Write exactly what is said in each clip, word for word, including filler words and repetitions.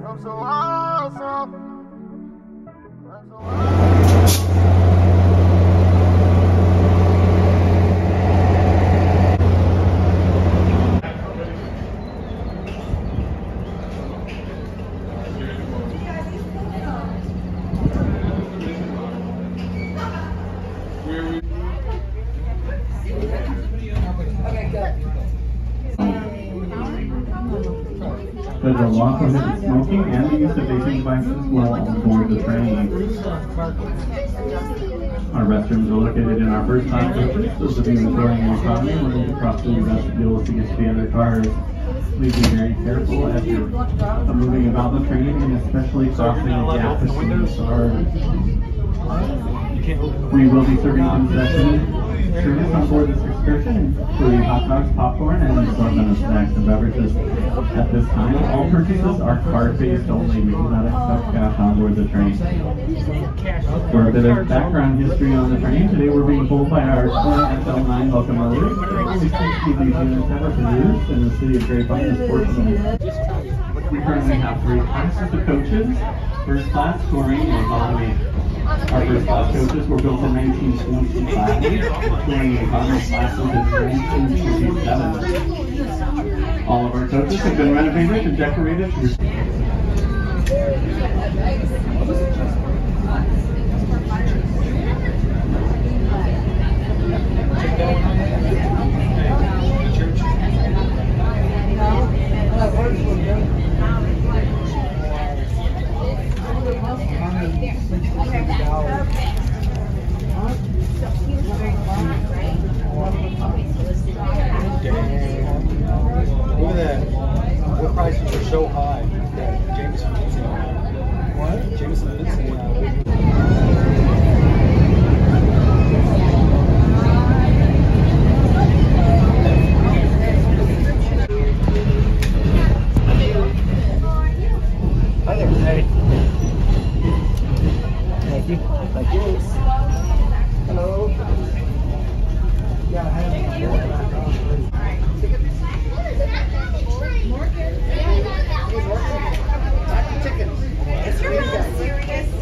I'm so awesome. I'm so awesome. There's a law prohibits smoking and the use of vaping devices while on board the train. Our restrooms are located in our first class coaches. Those of you enjoying the economy will need to cross through the vestibules to get to the other cars. Please be very careful as you're moving about the train, and especially crossing the gap between the cars. We will be serving concession service on board this excursion, including hot dogs, popcorn, and assortment of snacks and beverages. At this time, all purchases are card-based only. We do not accept cash on board the train. For a bit of background history on the train, today we're being pulled by our S L nine locomotive. Only sixty of these units ever produced, and the city of Grapevine is fortunate. We currently have three classes of coaches: first class, touring, and economy. Our first class coaches were built in nineteen twenty-five, touring economy classes in nineteen twenty-seven. All of our coaches have been renovated and decorated through Look at that. What prices are so high that Jameson is in now. What? Jameson is in now. Hi there. Hey. Thank you. Thank you. Hello. Yeah, I have it. Is your mom serious?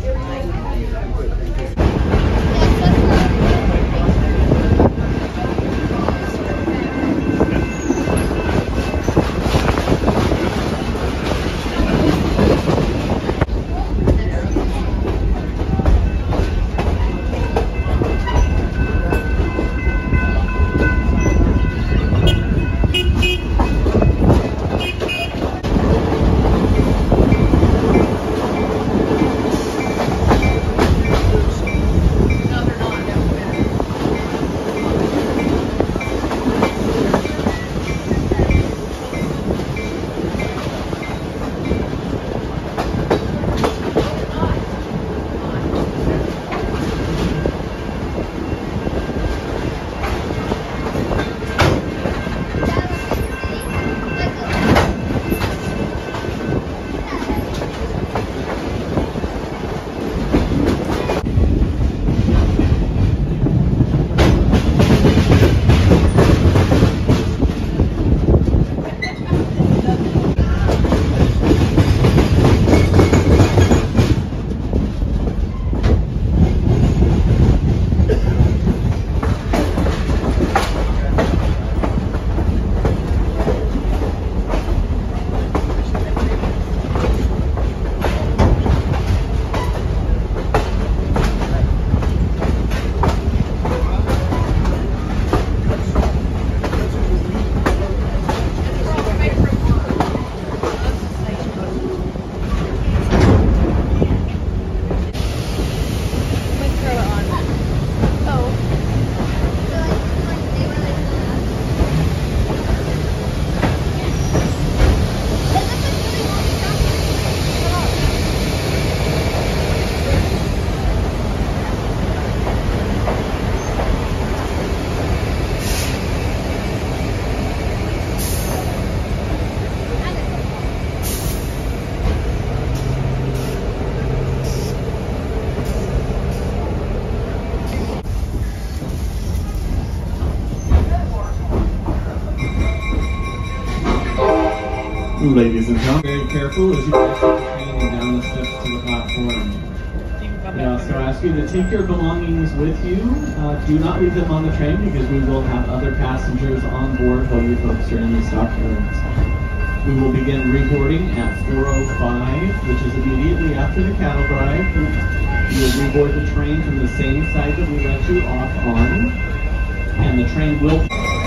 Ladies and gentlemen, Very careful as you guys and down the steps to the platform. We also ask you to take your belongings with you. Uh, do not leave them on the train because we will have other passengers on board while you folks are in the Stockyards. We will begin reboarding at four oh five, which is immediately after the cattle drive. You will reboard the train from the same side that we let you off on, and the train will...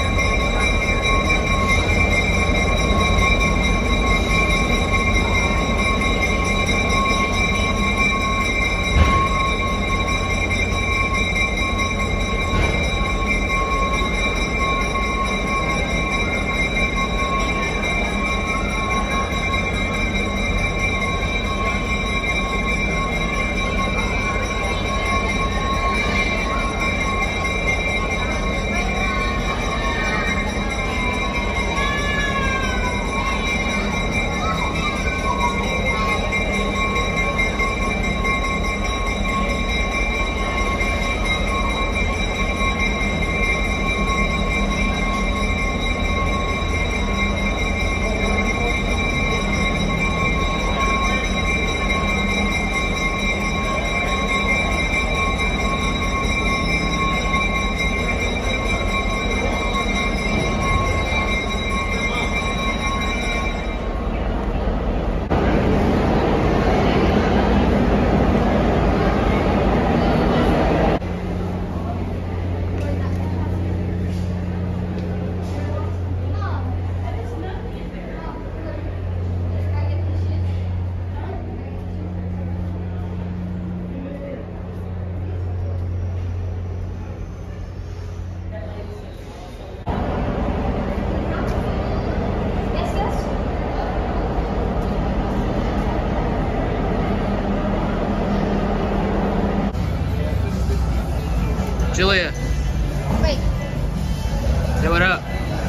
Julia. Wait. Say what up.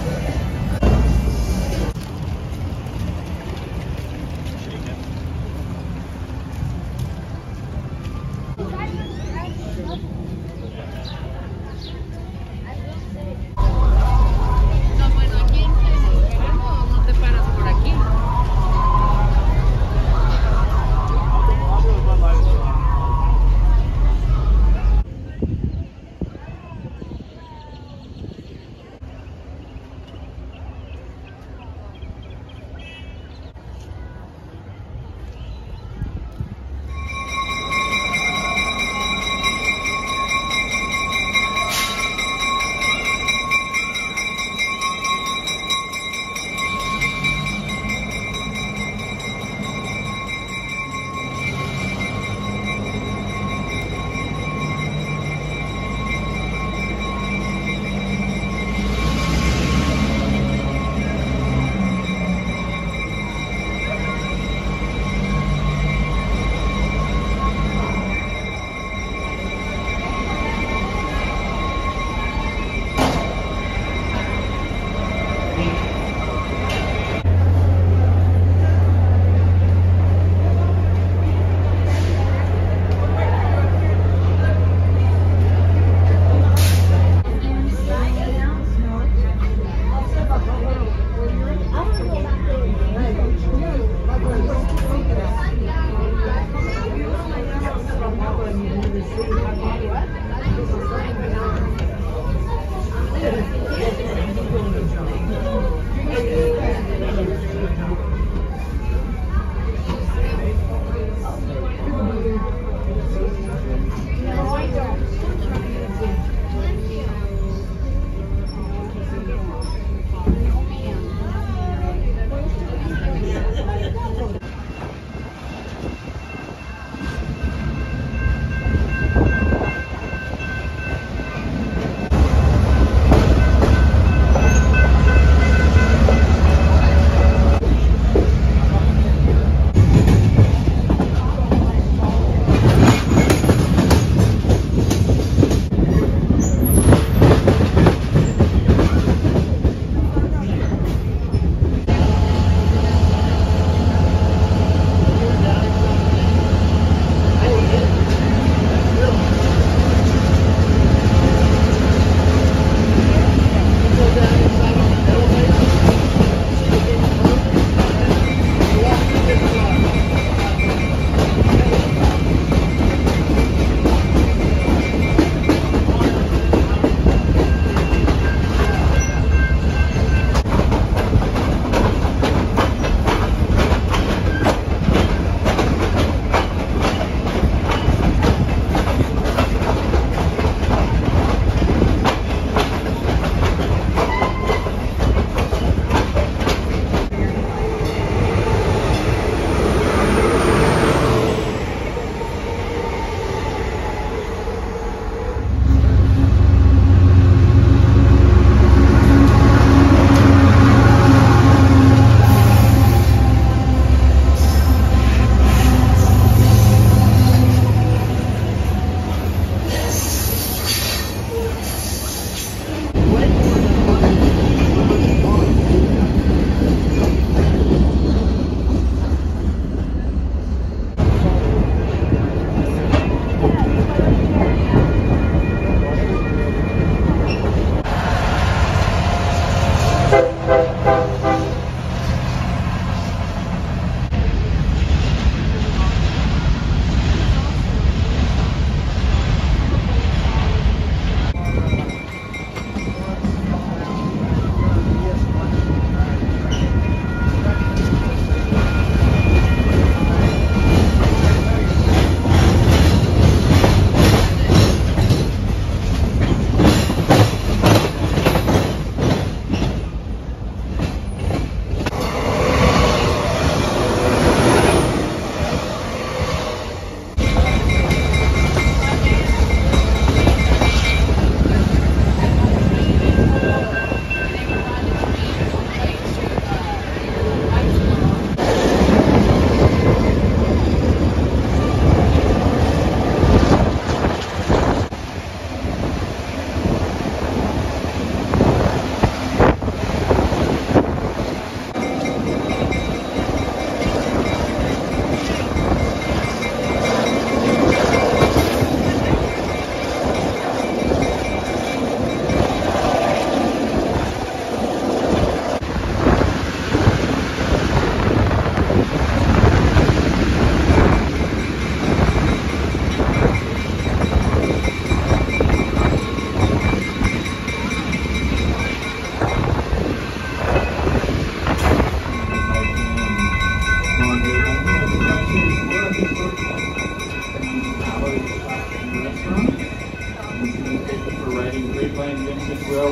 No, bueno, aquí en Querétaro no te paras por aquí.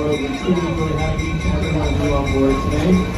we're truly really happy each and every one of you on board today.